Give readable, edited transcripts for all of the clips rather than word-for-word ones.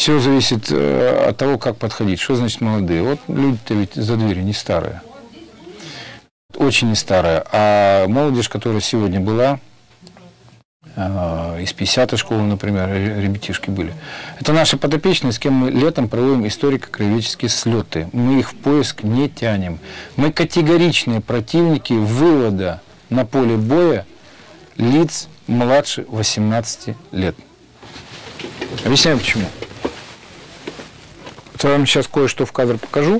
Все зависит от того, как подходить. Что значит молодые? Вот люди-то ведь за дверью не старые. Очень не старая. А молодежь, которая сегодня была, из 50-й школы, например, ребятишки были. Это наши подопечные, с кем мы летом проводим историко-краеведческие слеты. Мы их в поиск не тянем. Мы категоричные противники вывода на поле боя лиц младше 18 лет. Объясняю почему. Я вам сейчас кое-что в кадр покажу.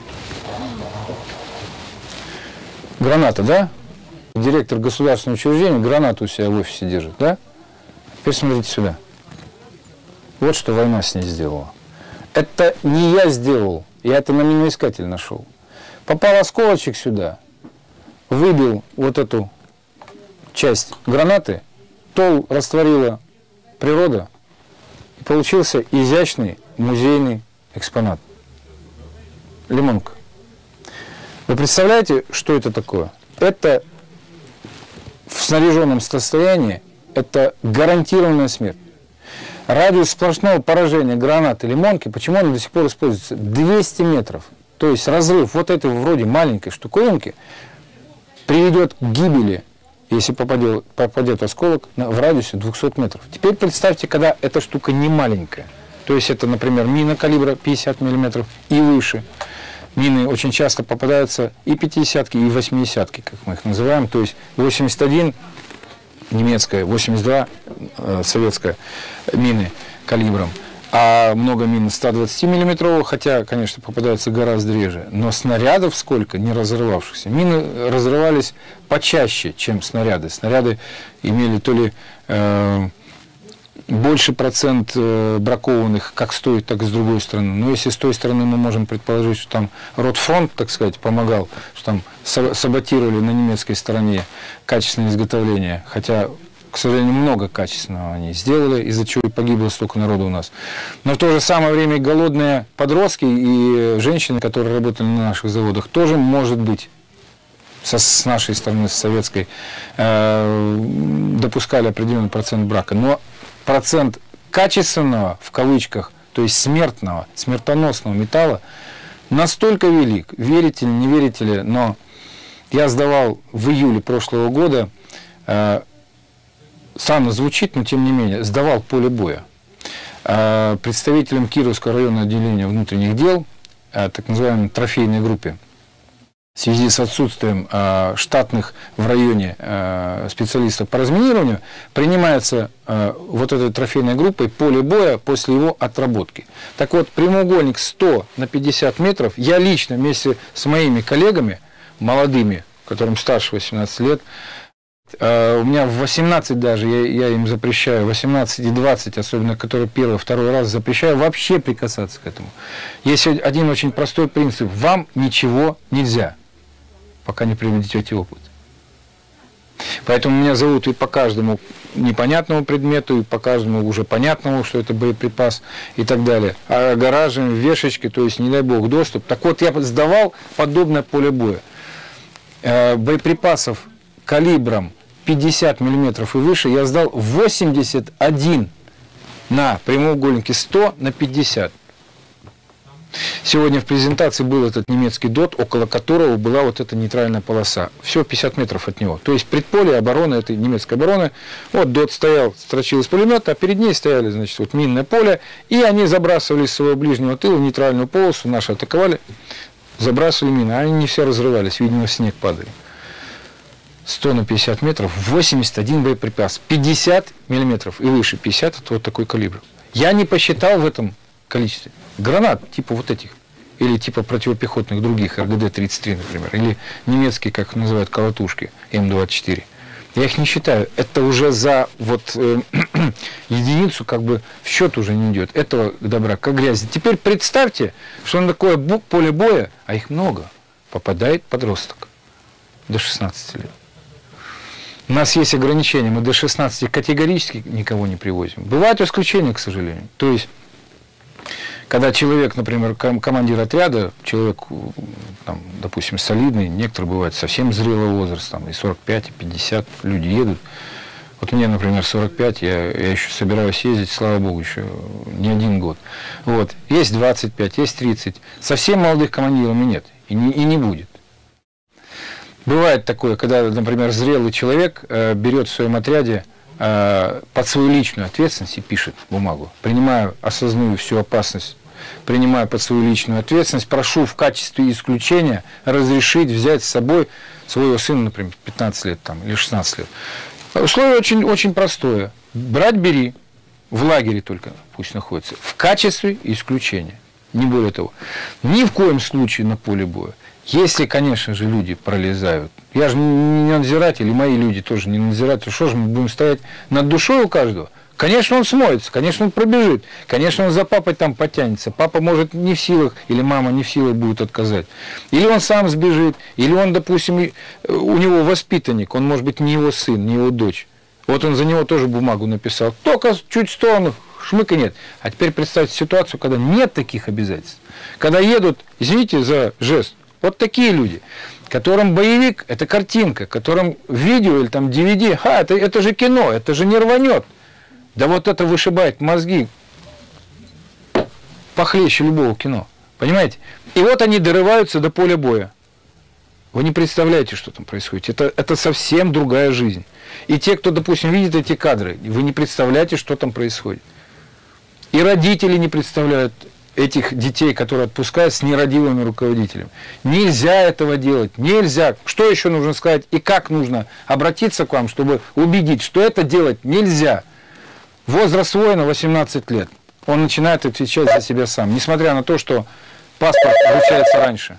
Граната, да? Директор государственного учреждения гранату у себя в офисе держит, да? Теперь смотрите сюда. Вот что война с ней сделала. Это не я сделал, я это на миноискатель нашел. Попал осколочек сюда, выбил вот эту часть гранаты, тол растворила природа, и получился изящный музейный экспонат. Лимонка. Вы представляете, что это такое? Это в снаряженном состоянии это гарантированная смерть. Радиус сплошного поражения гранаты лимонки, почему она до сих пор используется? 200 метров. То есть разрыв вот этой вроде маленькой штуковинки приведет к гибели, если попадет осколок, в радиусе 200 метров. Теперь представьте, когда эта штука не маленькая. То есть это, например, мина калибра 50 мм и выше. Мины очень часто попадаются и 50-ки, и 80-ки, как мы их называем. То есть 81 немецкая, 82 советская мины калибром. А много мин 120 миллиметровых, хотя, конечно, попадаются гораздо реже. Но снарядов сколько не разрывавшихся. Мины разрывались почаще, чем снаряды. Снаряды имели то ли больше процент бракованных как с той, так и с другой стороны. Но если с той стороны мы можем предположить, что там Ротфронт, так сказать, помогал, что там саботировали на немецкой стороне качественное изготовление, хотя, к сожалению, много качественного они сделали, из-за чего и погибло столько народу у нас. Но в то же самое время голодные подростки и женщины, которые работали на наших заводах, тоже, может быть, с нашей стороны, с советской, допускали определенный процент брака. Но процент качественного, в кавычках, то есть смертного, смертоносного металла настолько велик, верите ли, не верите ли, но я сдавал в июле прошлого года, странно звучит, но тем не менее, сдавал поле боя представителям Кировского районного отделения внутренних дел, так называемой трофейной группе. В связи с отсутствием штатных в районе специалистов по разминированию принимается вот этой трофейной группой поле боя после его отработки. Так вот, прямоугольник 100 на 50 метров я лично вместе с моими коллегами, молодыми, которым старше 18 лет, у меня в 18 даже, я им запрещаю, 18 и 20, особенно которые первый, второй раз, запрещаю вообще прикасаться к этому. Есть один очень простой принцип. Вам ничего нельзя, пока не приобретете опыт. Поэтому меня зовут и по каждому непонятному предмету, и по каждому уже понятному, что это боеприпас и так далее. А гаражем, вешечки, то есть, не дай бог, доступ. Так вот, я сдавал подобное поле боя. Боеприпасов калибром 50 мм и выше я сдал 81 на прямоугольнике 100 на 50. Сегодня в презентации был этот немецкий ДОТ, около которого была вот эта нейтральная полоса. Всего 50 метров от него. То есть предполе обороны этой немецкой обороны. Вот ДОТ стоял, строчил из пулемета, а перед ней стояли, значит, вот минное поле. И они забрасывали из своего ближнего тыла нейтральную полосу. Наши атаковали, забрасывали мины. А они не все разрывались, видимо, снег падали. 100 на 50 метров, 81 боеприпас, 50 миллиметров и выше, 50 это вот такой калибр. Я не посчитал в этом количестве гранат, типа вот этих, или типа противопехотных других, РГД-33, например, или немецкие, как называют, колотушки, М24. Я их не считаю. Это уже за вот единицу как бы в счет уже не идет. Этого добра как грязи. Теперь представьте, что на такое поле боя, а их много, попадает подросток до 16 лет. У нас есть ограничения, мы до 16 категорически никого не привозим. Бывают исключения, к сожалению. То есть, когда человек, например, командир отряда, человек, там, допустим, солидный, некоторые бывают совсем зрелого возраста, там, и 45, и 50 люди едут. Вот мне, например, 45, я еще собираюсь ездить, слава богу, еще не 1 год. Вот. Есть 25, есть 30. Совсем молодых командиров нет, и не будет. Бывает такое, когда, например, зрелый человек берет в своем отряде под свою личную ответственность и пишет бумагу. Принимаю, осознаю всю опасность, принимаю под свою личную ответственность, прошу в качестве исключения разрешить взять с собой своего сына, например, 15 лет там, или 16 лет. Условие очень, очень простое. Брать бери, в лагере только пусть находится, в качестве исключения. Не более того. Ни в коем случае на поле боя. Если, конечно же, люди пролезают. Я же не надзиратель, и мои люди тоже не надзиратели. Что же мы будем стоять над душой у каждого? Конечно, он смоется, конечно, он пробежит, конечно, он за папой там потянется. Папа может не в силах, или мама не в силах будет отказать. Или он сам сбежит, или он, допустим, у него воспитанник, он может быть не его сын, не его дочь. Вот он за него тоже бумагу написал. Только чуть в сторону, шмыка нет. А теперь представьте ситуацию, когда нет таких обязательств. Когда едут, извините за жест, вот такие люди, которым боевик – это картинка, которым видео или там DVD, это же кино, это же не рванет. Да вот это вышибает мозги похлеще любого кино. Понимаете? И вот они дорываются до поля боя. Вы не представляете, что там происходит. Это совсем другая жизнь. И те, кто, допустим, видит эти кадры, вы не представляете, что там происходит. И родители не представляют этих детей, которые отпускают с нерадивыми руководителями. Нельзя этого делать. Нельзя. Что еще нужно сказать и как нужно обратиться к вам, чтобы убедить, что это делать нельзя. Возраст воина 18 лет. Он начинает отвечать за себя сам. Несмотря на то, что паспорт вручается раньше.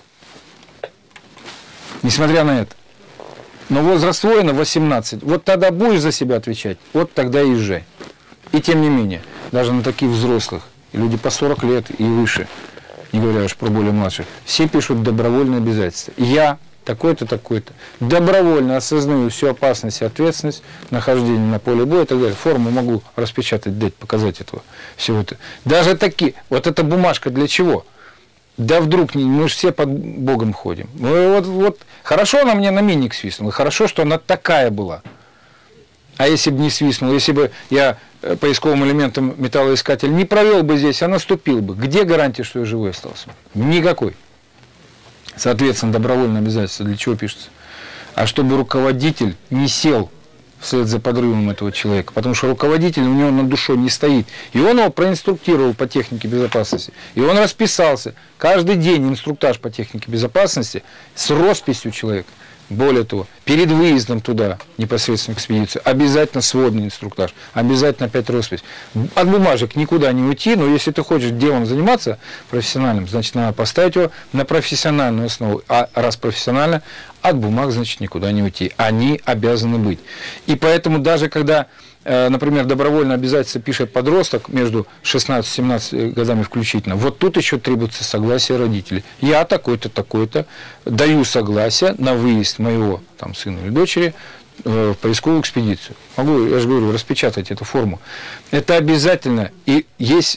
Несмотря на это. Но возраст воина 18. Вот тогда будешь за себя отвечать. Вот тогда и езжай. И тем не менее, даже на таких взрослых, люди по 40 лет и выше, не говоря уж про более младших, все пишут добровольные обязательства. Я такой-то, такой-то, добровольно осознаю всю опасность и ответственность нахождения на поле боя и так далее. Форму могу распечатать, дать, показать этого всего это. Даже такие, вот эта бумажка для чего? Да вдруг, мы же все под Богом ходим. Вот хорошо она мне на миник свистнула, хорошо, что она такая была. А если бы не свистнул, если бы я поисковым элементом металлоискатель не провел бы здесь, а наступил бы, где гарантия, что я живой остался? Никакой. Соответственно, добровольное обязательство для чего пишется? А чтобы руководитель не сел вслед за подрывом этого человека, потому что руководитель у него над душой не стоит. И он его проинструктировал по технике безопасности. И он расписался. Каждый день инструктаж по технике безопасности с росписью человека. Более того, перед выездом туда, непосредственно в экспедицию, обязательно сводный инструктаж, обязательно опять роспись. От бумажек никуда не уйти, но если ты хочешь делом заниматься профессиональным, значит, надо поставить его на профессиональную основу. А раз профессионально, от бумаг, значит, никуда не уйти. Они обязаны быть. И поэтому даже когда, например, добровольное обязательство пишет подросток между 16 и 17 годами включительно, вот тут еще требуется согласие родителей. Я такой-то, такой-то даю согласие на выезд моего там, сына или дочери в поисковую экспедицию. Могу, я же говорю, распечатать эту форму. Это обязательно. И есть,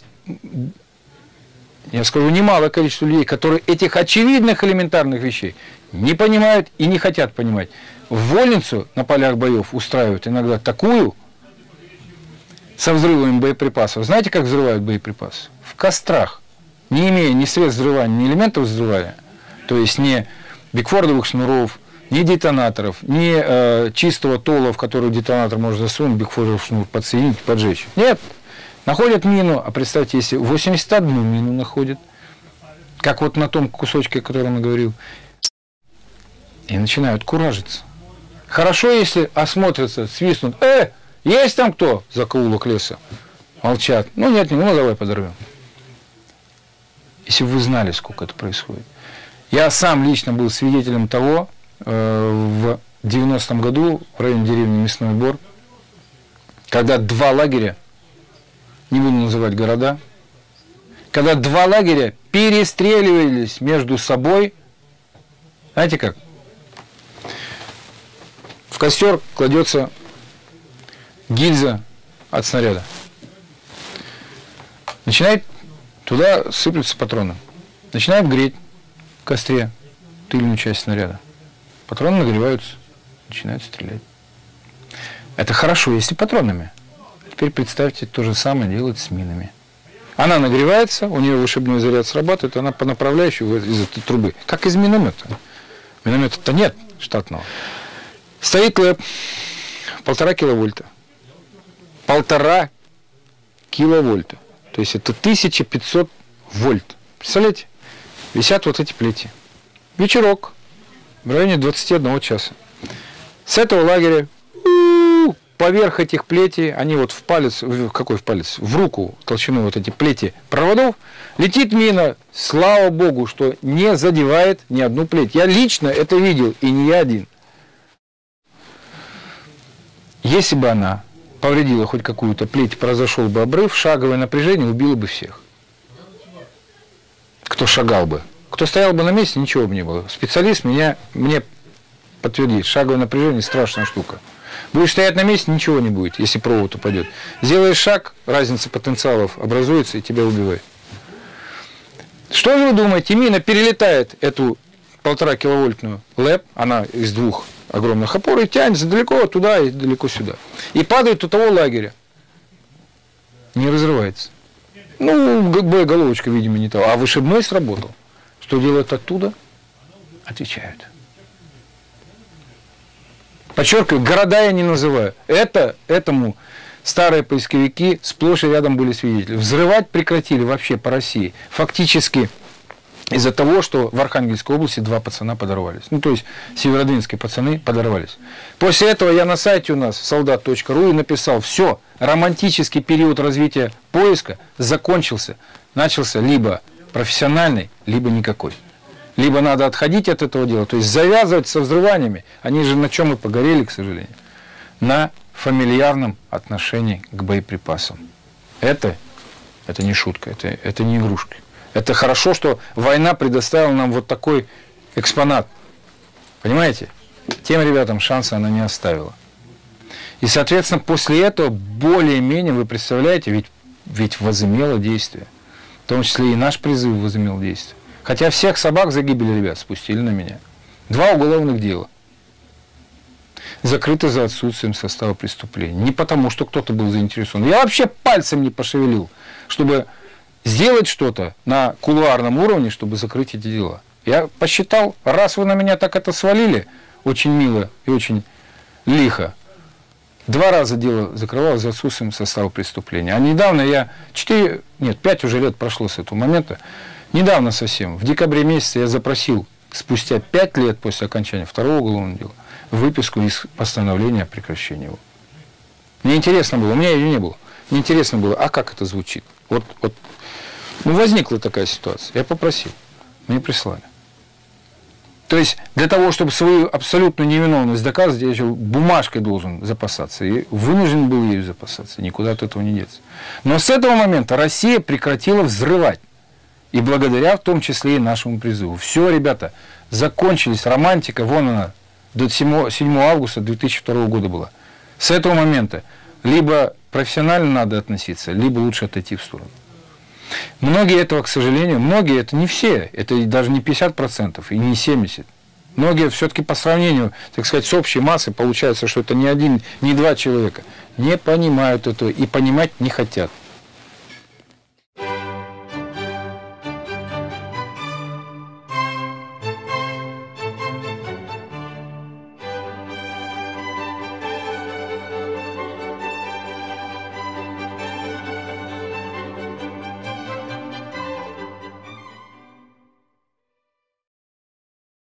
я скажу, немалое количество людей, которые этих очевидных элементарных вещей не понимают и не хотят понимать. В вольницу на полях боев устраивают иногда такую, со взрывами боеприпасов. Знаете, как взрывают боеприпасы? В кострах. Не имея ни средств взрывания, ни элементов взрывания, то есть ни бигфордовых шнуров, ни детонаторов, ни чистого тола, в который детонатор может засунуть, бигфордов шнур подсоединить, поджечь. Нет. Находят мину, а представьте, если 81 мину находят, как вот на том кусочке, о котором я говорил, и начинают куражиться. Хорошо, если осмотрятся, свистнут, есть там кто? Закоулок леса. Молчат. Ну нет, ну давай подорвем. Если бы вы знали, сколько это происходит. Я сам лично был свидетелем того, в 90-м году в районе деревни Мясной Бор, когда 2 лагеря, не буду называть города, когда 2 лагеря перестреливались между собой, знаете как? В костер кладется гильза от снаряда. Начинает туда сыплются патроны. Начинают греть в костре тыльную часть снаряда. Патроны нагреваются, начинают стрелять. Это хорошо, если патронами. Теперь представьте, то же самое делать с минами. Она нагревается, у нее вышибной заряд срабатывает, она по направляющей из этой трубы, как из миномета. Миномета-то нет штатного. Стоит ЛЭП, 1,5 киловольта. 1,5 киловольта. То есть это 1500 вольт. Представляете? Висят вот эти плети. Вечерок. В районе 21 часа. С этого лагеря поверх этих плетей, они вот в палец, какой в палец? В руку толщину вот эти плети проводов, летит мина, слава богу, что не задевает ни одну плеть. Я лично это видел, и не я один. Если бы она повредила хоть какую-то плеть, произошел бы обрыв, шаговое напряжение убило бы всех. Кто шагал бы. Кто стоял бы на месте, ничего бы не было. Специалист мне подтвердит, шаговое напряжение страшная штука. Будешь стоять на месте, ничего не будет, если провод упадет. Сделаешь шаг, разница потенциалов образуется и тебя убивает. Что же вы думаете? Мина перелетает эту 1,5 киловольтную ЛЭП, она из двух огромных опор, и тянется далеко туда и далеко сюда. И падает у того лагеря. Не разрывается. Ну, боеголовочка, видимо, не того. А вышибной сработал. Что делают оттуда? Отвечают. Подчеркиваю, города я не называю. Этому старые поисковики сплошь и рядом были свидетели. Взрывать прекратили вообще по России. Фактически из-за того, что в Архангельской области 2 пацана подорвались. Ну, то есть северодвинские пацаны подорвались. После этого я на сайте у нас солдат.ру и написал: все, романтический период развития поиска закончился. Начался либо профессиональный, либо никакой. Либо надо отходить от этого дела, то есть завязывать со взрываниями. Они же на чем и погорели, к сожалению. На фамильярном отношении к боеприпасам. Это не шутка, это не игрушка. Это хорошо, что война предоставила нам вот такой экспонат. Понимаете? Тем ребятам шанса она не оставила. И, соответственно, после этого более-менее, вы представляете, ведь возымело действие. В том числе и наш призыв возымел действие. Хотя всех собак за гибель ребят спустили на меня. 2 уголовных дела. Закрыты за отсутствием состава преступления. Не потому, что кто-то был заинтересован. Я вообще пальцем не пошевелил, чтобы сделать что-то на кулуарном уровне, чтобы закрыть эти дела. Я посчитал, раз вы на меня так это свалили, очень мило и очень лихо, 2 раза дело закрывалось за отсутствием состава преступления. А недавно я 5 уже лет прошло с этого момента, недавно совсем, в декабре месяце я запросил, спустя 5 лет после окончания 2-го уголовного дела, выписку из постановления о прекращении его. Мне интересно было, у меня ее не было, мне интересно было, а как это звучит? Ну, возникла такая ситуация, я попросил, мне прислали. То есть, для того, чтобы свою абсолютную невиновность доказать, я еще бумажкой должен запасаться. И вынужден был ею запасаться, никуда от этого не деться. Но с этого момента Россия прекратила взрывать. И благодаря, в том числе, и нашему призыву. Все, ребята, закончились, романтика, вон она, до 7 августа 2002 года была. С этого момента либо профессионально надо относиться, либо лучше отойти в сторону. Многие этого, к сожалению, многие, это не все, это даже не 50% и не 70%. Многие все-таки по сравнению, так сказать, с общей массой, получается, что это не 1, не 2 человека, не понимают этого и понимать не хотят.